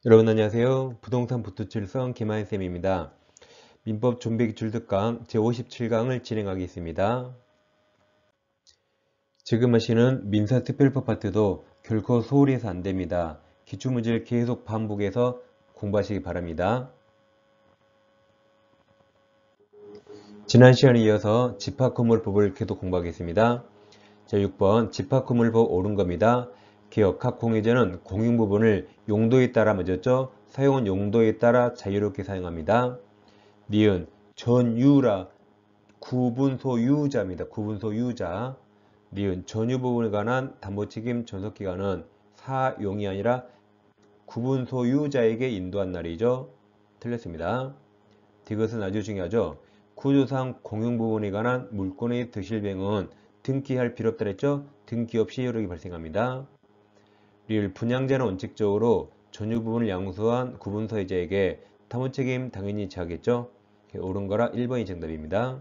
여러분 안녕하세요. 부동산 부투칠성 김하인쌤입니다. 민법 존백기출특강 제57강을 진행하겠습니다. 지금 하시는 민사특별법 파트도 결코 소홀히 해서 안됩니다. 기출문제를 계속 반복해서 공부하시기 바랍니다. 지난 시간에 이어서 집합건물법을 계속 공부하겠습니다. 자, 6번 집합건물법 옳은 겁니다. 기억 각 공유자는 공용 부분을 용도에 따라 맞았죠? 사용은 용도에 따라 자유롭게 사용합니다. 니은 전유라 구분소유자입니다. 구분소유자. 니은 전유 부분에 관한 담보책임 존속기간은 사용이 아니라 구분소유자에게 인도한 날이죠. 틀렸습니다. 이것은 아주 중요하죠. 구조상 공용 부분에 관한 물권의 득실병은 등기할 필요 없다 했죠. 등기 없이 효력이 발생합니다. 리을 분양자는 원칙적으로 전유 부분을 양수한 구분소유자에게 담보책임 당연히 지하겠죠. 옳은 거라 1번이 정답입니다.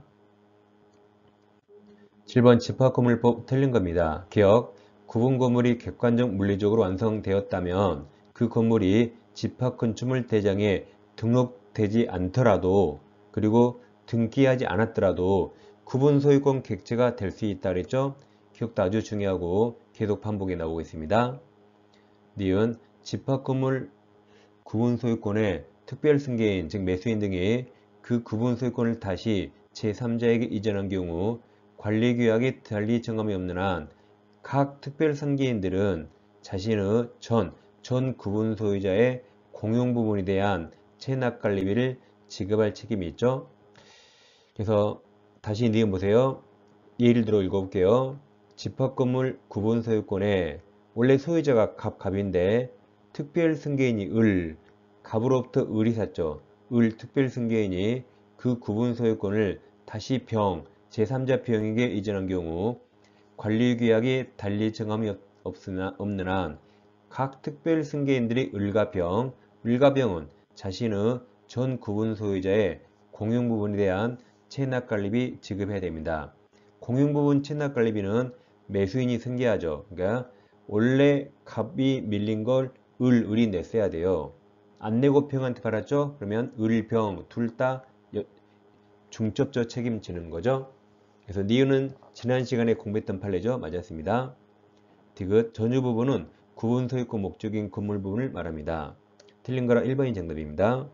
7번 집합건물법 틀린 겁니다. 기억, 구분 건물이 객관적 물리적으로 완성되었다면 그 건물이 집합건축물 대장에 등록되지 않더라도 그리고 등기하지 않았더라도 구분 소유권 객체가 될 수 있다 그랬죠. 기억도 아주 중요하고 계속 반복에 나오고 있습니다. 니은 집합건물 구분 소유권의 특별 승계인 즉 매수인 등이 그 구분 소유권을 다시 제3자에게 이전한 경우 관리규약이 달리 정함이 없는 한 각 특별 승계인들은 자신의 전 구분 소유자의 공용 부분에 대한 체납관리비를 지급할 책임이 있죠. 그래서 다시 니은 보세요. 예를 들어 읽어볼게요. 집합건물 구분 소유권에 원래 소유자가 갑인데 특별 승계인이 갑으로부터 을이 샀죠. 특별 승계인이 그 구분 소유권을 다시 제3자 병에게 이전한 경우 관리규약이 달리 정함이 없는 한 각 특별 승계인들이 을과 병은 자신의 전 구분 소유자의 공용 부분에 대한 체납관리비 지급해야 됩니다. 공용 부분 체납관리비는 매수인이 승계하죠. 그러니까 원래 갑이 밀린 걸 을이 냈어야 돼요. 안 내고 병한테 팔았죠? 그러면 을, 병 둘 다 중첩적 책임지는 거죠. 그래서 니은은 지난 시간에 공부했던 판례죠. 맞았습니다. 디귿 전유 부분은 구분 소유권 목적인 건물 부분을 말합니다. 틀린 거라 1번이 정답입니다.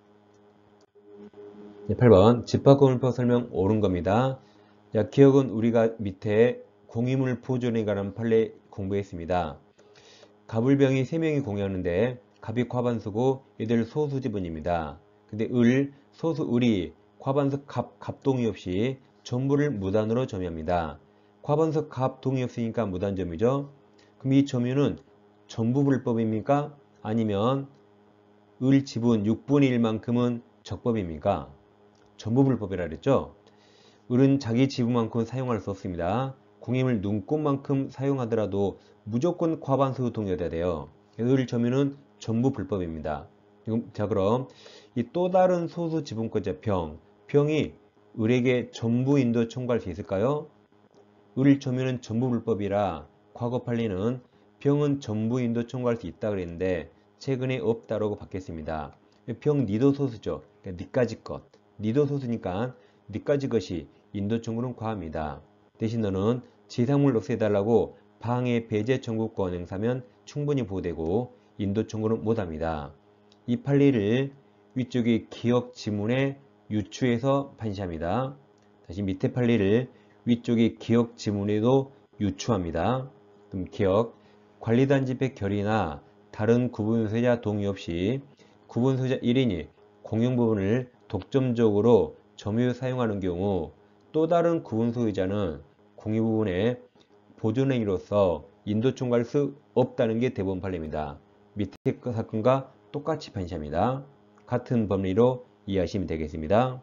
8번 집합건물법 설명 옳은 겁니다. 자, 기억은 우리가 밑에 공유물 보존에 관한 판례 공부했습니다. 갑을병이 3명이 공유하는데 갑이 과반수고 얘들 소수 지분입니다. 근데 소수 을이 과반수 갑 동의 없이 전부를 무단으로 점유합니다. 과반수 갑 동의 없으니까 무단점유죠. 그럼 이 점유는 전부 불법입니까? 아니면 을 지분 6분의 1만큼은 적법입니까? 전부 불법이라 그랬죠. 을은 자기 지분만큼 사용할 수 없습니다. 공임을 눈꽃만큼 사용하더라도 무조건 과반수 동의해야 돼요. 을 점유는 전부 불법입니다. 자, 그럼 이 또 다른 소수 지분권자 병이 을에게 전부 인도 청구할 수 있을까요? 을 점유는 전부 불법이라 과거 판례는 병은 전부 인도 청구할 수 있다 그랬는데 최근에 없다라고 바뀌었습니다. 병 니도 소수죠. 그러니까 니까지 것. 니도 소수니까 니까지 것이 인도 청구는 과합니다. 대신 너는 지상물 없애달라고 방해 배제 청구권 행사면 충분히 보호되고 인도 청구는 못합니다. 이 판례를 위쪽의 기억 지문에 유추해서 판시합니다. 다시 밑에 판례를 위쪽의 기억 지문에도 유추합니다. 그럼 기억 관리단 집회 결의나 다른 구분소유자 동의 없이 구분소유자 1인이 공용 부분을 독점적으로 점유 사용하는 경우 또 다른 구분소유자는 공유 부분의 보존행위로서 인도 청구할 수 없다는 게 대법원 판례입니다. 밑에 사건과 똑같이 판시합니다. 같은 법리로 이해하시면 되겠습니다.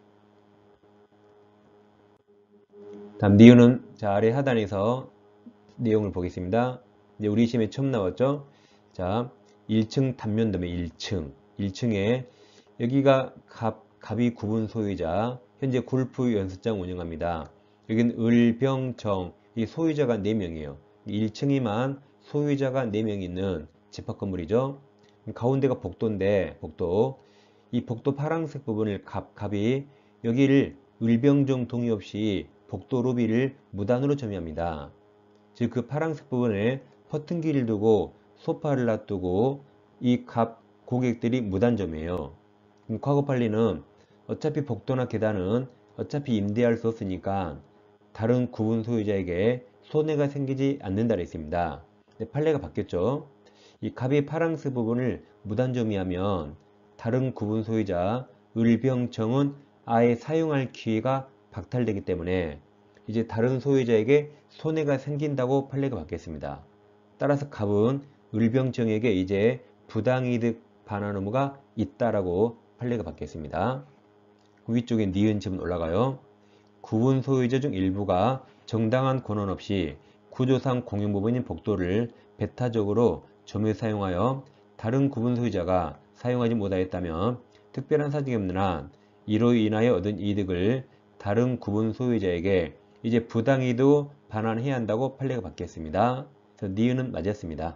다음 니은은 자 아래 하단에서 내용을 보겠습니다. 이제 우리 시험에 처음 나왔죠. 자 1층 단면도면 1층에 여기가 갑이 구분 소유자 현재 골프 연습장 운영합니다. 여기는 을병정 이 소유자가 4명이에요. 1층에만 소유자가 4명 있는 집합 건물이죠. 가운데가 복도인데 복도, 이 복도 파란색 부분을 갑이 여기를 을병정 동의 없이 복도 로비를 무단으로 점유합니다. 즉 그 파란색 부분에 퍼튼기를 두고 소파를 놔두고 이 갑 고객들이 무단 점유해요. 과거 판례는 어차피 복도나 계단은 어차피 임대할 수 없으니까 다른 구분 소유자에게 손해가 생기지 않는다 했습니다. 판례가 바뀌었죠. 이 갑의 파랑스 부분을 무단 점유하면 다른 구분 소유자 을병청은 아예 사용할 기회가 박탈되기 때문에 이제 다른 소유자에게 손해가 생긴다고 판례가 바뀌었습니다. 따라서 갑은 을병청에게 이제 부당이득 반환 의무가 있다라고 판례가 바뀌었습니다. 위쪽에 니은 지문 올라가요. 구분 소유자 중 일부가 정당한 권한 없이 구조상 공용 부분인 복도를 배타적으로 점유 사용하여 다른 구분 소유자가 사용하지 못하였다면 특별한 사정이 없는 한 이로 인하여 얻은 이득을 다른 구분 소유자에게 이제 부당이득 반환해야 한다고 판례가 바뀌었습니다. 그래서 니은은 맞았습니다.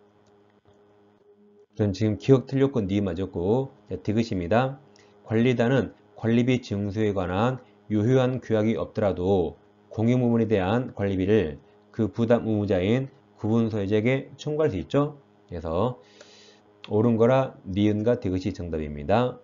전 지금 기억 틀렸고 니 맞았고 디귿입니다. 관리단은 관리비 징수에 관한 유효한 규약이 없더라도 공용 부분에 대한 관리비를 그 부담 의무자인 구분 소유자에게 청구할 수 있죠. 그래서 옳은 거라 니은과 디귿이 정답입니다.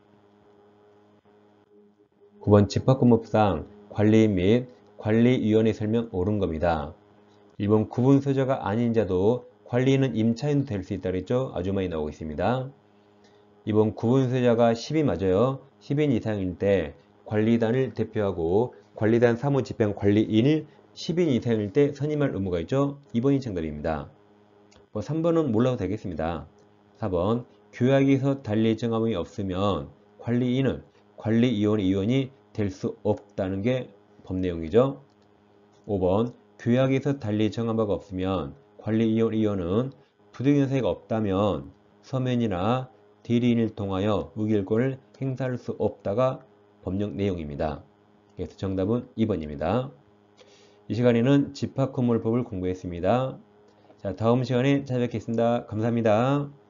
9번 집합금법상 관리인 및 관리위원회 설명 옳은 겁니다. 1번 구분 소유자가 아닌 자도 관리인은 임차인도 될 수 있다 그랬죠. 아주 많이 나오고 있습니다. 2번 구분 소유자가 10인 맞아요. 10인 이상일 때 관리단을 대표하고 관리단 사무집행 관리인을 10인 이상일 때 선임할 의무가 있죠. 2번이 정답입니다. 3번은 몰라도 되겠습니다. 4번 규약에서 달리 정함이 없으면 관리인은 관리위원회 위원이 될 수 없다는 게 법 내용이죠. 5번 규약에서 달리 정한 바가 없으면 관리위원회 위원은 부득이한 사유가 없다면 서면이나 대리인을 통하여 의결권을 행사할 수 없다가 법령 내용입니다. 그래서 정답은 2번입니다. 이 시간에는 집합건물법을 공부했습니다. 자, 다음 시간에 찾아뵙겠습니다. 감사합니다.